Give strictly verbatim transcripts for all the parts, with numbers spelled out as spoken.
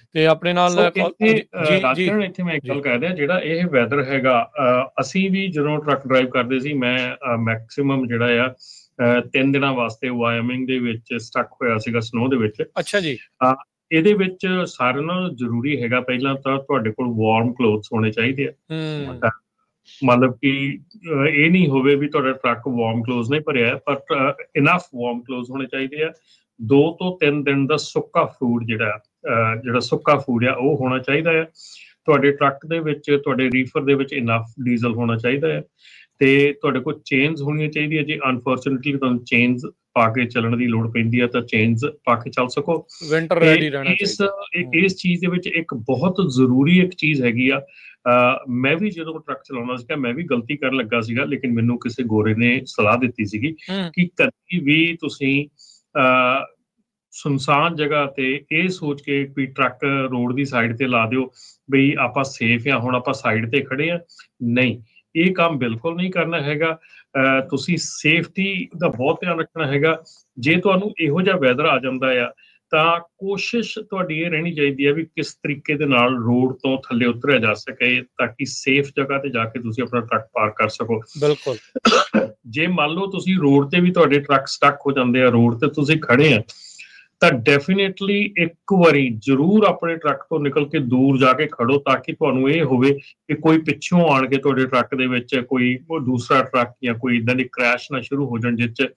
ਤੇ ਆਪਣੇ ਨਾਲ ਸੋ ਕਾਲ ਇੱਥੇ ਜੀ ਅ, ਜੀ ਜੀ ਰਾਜਕਰਨ ਇੱਥੇ ਮੈਂ ਇੱਕ ਜੀ ਗੱਲ ਕਹਿ ਦਿਆਂ, ਜਿਹੜਾ ਇਹ ਵੈਦਰ ਹੈਗਾ, ਅ, ਅਸੀਂ ਵੀ ਜਦੋਂ ਟਰੱਕ ਡਰਾਈਵ ਕਰਦੇ ਸੀ, ਮੈਂ ਮੈਕਸਿਮਮ ਜਿਹੜਾ ਆ ਅ, ਤਿੰਨ ਦਿਨਾਂ ਵਾਸਤੇ ਵਾਇਓਮਿੰਗ ਦੇ ਵਿੱਚ ਸਟਕ ਹੋਇਆ ਸੀਗਾ, ਸਨੋ ਦੇ ਵਿੱਚ। ਅੱਛਾ ਜੀ। ਅ, ਇਹਦੇ ਵਿੱਚ ਸਾਰਿਆਂ ਨਾਲੋਂ ਜ਼ਰੂਰੀ ਹੈਗਾ, ਪਹਿਲਾਂ ਤਾਂ ਤੁਹਾਡੇ ਕੋਲ ਵਾਰਮ ਕਲੋਥਸ ਹੋਣੇ ਚਾਹੀਦੇ ਆ। ਹੂੰ ਅ, ਮਤਲਬ ਕਿ ਅ, ਇਹ ਨਹੀਂ ਹੋਵੇ ਵੀ ਤੁਹਾਡਾ ਟਰੱਕ ਵਾਰਮ ਕਲੋਥ ਨਹੀਂ ਭਰਿਆ, ਬਟ ਇਨਫ ਵਾਰਮ ਕਲੋਥ ਹੋਣੇ ਚਾਹੀਦੇ ਆ। ਦੋ ਤੋਂ ਤਿੰਨ ਦਿਨ ਦਾ ਸੁੱਕਾ ਫੂਡ ਜਿਹੜਾ ਅ, ਜਿਹੜਾ ਸੁੱਕਾ ਫੂਡ ਆ ਉਹ ਹੋਣਾ ਚਾਹੀਦਾ ਹੈ। ਤੁਹਾਡੇ ਟਰੱਕ ਦੇ ਵਿੱਚ, ਤੁਹਾਡੇ ਰੀਫਰ ਦੇ ਵਿੱਚ ਇਨਫ ਡੀਜ਼ਲ ਹੋਣਾ ਚਾਹੀਦਾ ਹੈ, ਤੇ ਤੁਹਾਡੇ ਕੋਲ ਚੇਨਸ ਹੋਣੀਆਂ ਚਾਹੀਦੀਆਂ। ਜੇ ਅਨਫੋਰਚੂਨੇਟਲੀ ਤੁਹਾਨੂੰ ਚੇਨਸ ਪਾ ਕੇ ਚੱਲਣ ਦੀ ਲੋੜ ਪੈਂਦੀ ਹੈ ਤਾਂ ਚੇਨਸ ਪਾ ਕੇ ਚੱਲ ਸਕੋ। ਵਿੰਟਰ ਤੇ ਰੈਡੀ ਰਹਿਣਾ ਇਸ ਚਾਹੀਦਾ। ਇਸ ਚੀਜ਼ ਦੇ ਵਿੱਚ ਇੱਕ ਬਹੁਤ ਜ਼ਰੂਰੀ ਇੱਕ ਚੀਜ਼ ਹੈਗੀ ਆ। ਅ, ਮੈਂ ਵੀ ਜਦੋਂ ਟਰੱਕ ਚਲਾਉਣਾ ਸੀਗਾ, ਮੈਂ ਵੀ ਗਲਤੀ ਕਰਨ ਲੱਗਾ ਸੀਗਾ, ਲੇਕਿਨ ਮੈਨੂੰ ਕਿਸੇ ਗੋਰੇ ਨੇ ਸਲਾਹ ਦਿੱਤੀ ਸੀਗੀ ਹੂੰ ਕਿ ਕਦੀ ਵੀ ਤੁਸੀਂ ਅ, ਸੁਨਸਾਨ ਜਗ੍ਹਾ ਤੇ ਇਹ ਸੋਚ ਕੇ ਵੀ ਟਰੱਕ ਰੋਡ ਦੀ ਸਾਈਡ ਤੇ ਲਾ ਦਿਓ ਬਈ ਆਪਾਂ ਸੇਫ ਆ, ਹੁਣ ਆਪਾਂ ਸਾਈਡ ਤੇ ਖੜੇ ਆ। ਨਹੀਂ, ਇਹ ਕੰਮ ਬਿਲਕੁਲ ਨਹੀਂ ਕਰਨਾ ਹੈਗਾ। ਅਹ ਤੁਸੀਂ ਸੇਫਟੀ ਦਾ ਬਹੁਤ ਧਿਆਨ ਰੱਖਣਾ ਹੈਗਾ। ਜੇ ਤੁਹਾਨੂੰ ਇਹੋ ਜਿਹਾ ਵੈਦਰ ਆ ਜਾਂਦਾ ਆ ਤਾਂ ਕੋਸ਼ਿਸ਼ ਤੁਹਾਡੀ ਇਹ ਰਹਿਣੀ ਚਾਹੀਦੀ ਹੈ ਵੀ ਕਿਸ ਤਰੀਕੇ ਦੇ ਨਾਲ ਰੋਡ ਤੋਂ ਥੱਲੇ ਉਤਰਿਆ ਜਾ ਸਕੇ, ਤਾਂ ਕਿ ਸੇਫ ਜਗ੍ਹਾ ਤੇ ਜਾ ਕੇ ਤੁਸੀਂ ਆਪਣਾ ਟਰੱਕ ਪਾਰਕ ਕਰ ਸਕੋ। ਬਿਲਕੁਲ। ਜੇ ਮੰਨ ਲਓ ਤੁਸੀਂ ਰੋਡ ਤੇ ਵੀ ਤੁਹਾਡੇ ਟਰੱਕ ਸਟਕ ਹੋ ਜਾਂਦੇ ਆ, ਰੋਡ ਤੇ ਤੁਸੀਂ ਖੜੇ ਆ, ਤਾਂ ਡੈਫੀਨੇਟਲੀ ਇੱਕ ਵਾਰੀ ਜ਼ਰੂਰ ਆਪਣੇ ਟਰੱਕ ਤੋਂ ਨਿਕਲ ਕੇ ਦੂਰ ਜਾ ਕੇ ਖੜੋ, ਤਾਂ ਕਿ ਤੁਹਾਨੂੰ ਇਹ ਹੋਵੇ ਕਿ ਕੋਈ ਪਿੱਛੋਂ ਆਣ ਕੇ ਤੁਹਾਡੇ ਟਰੱਕ ਦੇ ਵਿੱਚ ਕੋਈ ਦੂਸਰਾ ਟਰੱਕ ਜਾਂ ਕੋਈ ਇੱਦਾਂ ਦੀ ਕ੍ਰੈਸ਼ ਨਾ ਸ਼ੁਰੂ ਹੋ ਜਾਣ, ਜਿਸ 'ਚ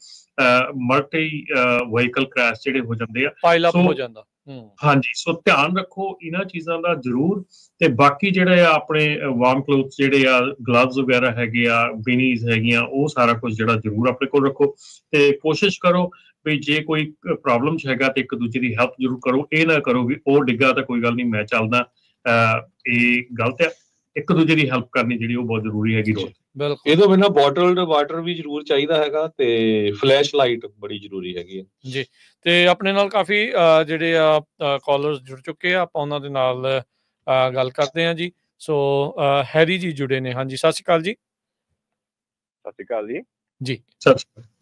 ਮਲਟੀ ਵਹੀਕਲ ਕ੍ਰੈਸ਼ ਜਿਹੜੇ ਹੋ ਜਾਂਦੇ ਆ। ਪਾਈਲ ਅਪ ਹੋ ਜਾਂਦਾ। ਹਾਂਜੀ, ਸੋ ਧਿਆਨ ਰੱਖੋ ਇਹਨਾਂ ਚੀਜ਼ਾਂ ਦਾ ਜ਼ਰੂਰ। ਤੇ ਬਾਕੀ ਜਿਹੜੇ ਆ ਆਪਣੇ ਵਾਰਮ ਕਲੋਥਸ ਜਿਹੜੇ ਆ, ਗਲਵਜ਼ ਵਗੈਰਾ ਹੈਗੇ ਆ, ਬਿਨੀਜ਼ ਹੈਗੀਆਂ, ਉਹ ਸਾਰਾ ਕੁਝ ਜਿਹੜਾ ਜ਼ਰੂਰ ਆਪਣੇ ਕੋਲ ਰੱਖੋ। ਤੇ ਕੋਸ਼ਿਸ਼ ਕਰੋ ਵੀ ਜੇ ਕੋਈ ਪ੍ਰੋਬਲਮ ਹੈਗਾ ਤੇ ਇੱਕ ਦੂਜੇ ਦੀ ਹੈਲਪ ਜ਼ਰੂਰ ਕਰੋ। ਇਹ ਨਾ ਕਰੋ ਵੀ ਉਹ ਡਿੱਗਾ ਤਾਂ ਕੋਈ ਗੱਲ ਨਹੀਂ, ਮੈਂ ਚੱਲਦਾ। ਅਹ ਇਹ ਗਲਤ ਆ। ਇੱਕ ਦੂਜੇ ਦੀ ਹੈਲਪ ਕਰਨੀ ਜਿਹੜੀ ਉਹ ਬਹੁਤ ਜ਼ਰੂਰੀ ਹੈਗੀ ਰੋਡ। ਬਿਲਕੁਲ। ਇਹ ਤੋਂ ਬਿਨਾਂ ਬੋਟਲਡ ਵਾਟਰ ਵੀ ਜ਼ਰੂਰ ਚਾਹੀਦਾ ਹੈਗਾ, ਤੇ ਫਲੈਸ਼ ਲਾਈਟ ਬੜੀ ਜ਼ਰੂਰੀ ਹੈਗੀ ਹੈ ਜੀ। ਤੇ ਆਪਣੇ ਨਾਲ ਕਾਫੀ ਜਿਹੜੇ ਆ ਕਾਲਰਸ ਜੁੜ ਚੁੱਕੇ ਆ, ਆਪਾਂ ਉਹਨਾਂ ਦੇ ਨਾਲ ਗੱਲ ਕਰਦੇ ਹਾਂ ਜੀ। ਸੋ ਹੈਰੀ ਜੀ ਜੁੜੇ ਨੇ। ਹਾਂਜੀ, ਸਤਿ ਸ਼੍ਰੀ ਅਕਾਲ ਜੀ। ਸਤਿ ਸ਼੍ਰੀ ਅਕਾਲ ਜੀ। ਜੀ ਸਤਿ ਸ਼੍ਰੀ ਅਕਾਲ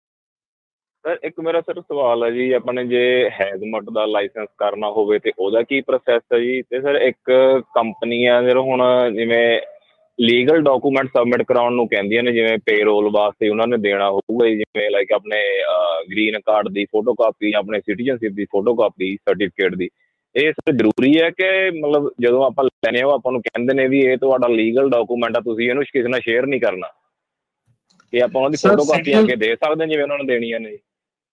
ਸਰ, ਇੱਕ ਮੇਰਾ ਸਰ ਸਵਾਲ ਹੈ ਜੀ, ਆਪਣੇ ਜੇ ਹੈਜ਼ਮਟ ਦਾ ਲਾਇਸੈਂਸ ਕਰਨਾ ਹੋਵੇ ਤੇ ਉਹਦਾ ਕੀ ਪ੍ਰੋਸੈਸ ਹੈ ਜੀ? ਤੇ ਸਰ ਇੱਕ ਕੰਪਨੀ ਆ ਫਿਰ ਹੁਣ ਜਿਵੇਂ ਲੀਗਲ ਡਾਕੂਮੈਂਟ ਸਬਮਿਟ ਕਰਾਉਣ ਨੂੰ ਕਹਿੰਦੀਆਂ ਨੇ, ਜਿਵੇਂ ਪੇਰੋਲ ਵਾਸਤੇ ਉਹਨਾਂ ਨੇ ਦੇਣਾ ਹੋਊਗਾ ਜੀ, ਜਿਵੇਂ ਲਾਈਕ ਆਪਣੇ ਗ੍ਰੀਨ ਕਾਰਡ ਦੀ ਫੋਟੋ ਕਾਪੀ, ਆਪਣੇ ਸਿਟੀਜ਼ਨਸ਼ਿਪ ਦੀ ਫੋਟੋ ਕਾਪੀ, ਸਰਟੀਫਿਕੇਟ ਦੀ। ਇਹ ਸਰ ਜ਼ਰੂਰੀ ਹੈ ਕਿ ਮਤਲਬ ਜਦੋਂ ਆਪਾਂ ਲੈਣੇ ਹੋ ਆਪਾਂ ਨੂੰ ਕਹਿੰਦੇ ਨੇ ਵੀ ਇਹ ਤੁਹਾਡਾ ਲੀਗਲ ਡਾਕੂਮੈਂਟ ਆ, ਤੁਸੀਂ ਇਹਨੂੰ ਕਿਸੇ ਨਾਲ ਸ਼ੇਅਰ ਨਹੀਂ ਕਰਨਾ, ਕਿ ਆਪਾਂ ਉਹਨਾਂ ਦੀ ਫੋਟੋ ਕਾਪੀਆਂ ਕੇ ਦੇ ਸਕਦੇ ਜਿਵੇਂ ਉਹਨਾਂ ਨੂੰ ਦੇਣੀਆਂ ਨੇ?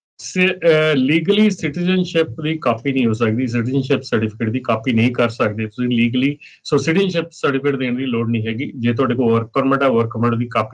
ਲੀਗਲੀ ਸਿਟੀਜ਼ਨਸ਼ਿਪ ਦੀ ਕਾਪੀ ਨਹੀਂ ਹੋ ਸਕਦੀ, ਸਿਟੀਜ਼ਨਸ਼ਿਪ ਸਰਟੀਫਿਕੇਟ ਦੀ ਕਾਪੀ ਨਹੀਂ ਕਰ ਸਕਦੇ ਤੁਸੀਂ ਲੀਗਲੀ। ਸੋ ਸਿਟੀਜ਼ਨਸ਼ਿਪ ਸਰਟੀਫਿਕੇਟ ਦੇਣ ਦੀ ਲੋੜ ਨਹੀਂ ਹੈਗੀ। ਜੇ ਤੁਹਾਡੇ ਕੋਲ ਵਰਕ ਪਰਮਿਟ ਹੈ, ਵਰਕ ਪਰਮਿਟ ਦੀ ਕਾਪੀ